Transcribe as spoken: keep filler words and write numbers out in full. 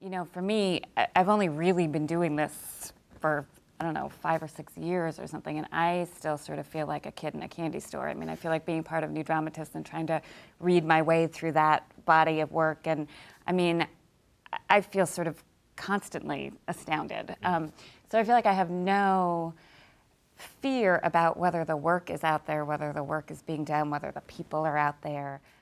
you know, for me, I- I've only really been doing this for, I don't know, five or six years or something, and I still sort of feel like a kid in a candy store. I mean, I feel like being part of New Dramatists and trying to read my way through that body of work, and I mean, I feel sort of constantly astounded. Um, so I feel like I have no fear about whether the work is out there, whether the work is being done, whether the people are out there.